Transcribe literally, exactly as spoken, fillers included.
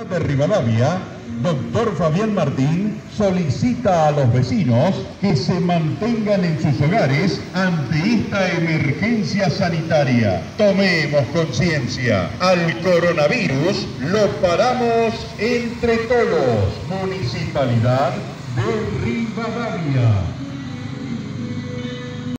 de Rivadavia, doctor Fabián Martín solicita a los vecinos que se mantengan en sus hogares ante esta emergencia sanitaria. Tomemos conciencia. Al coronavirus lo paramos entre todos. Municipalidad de Rivadavia.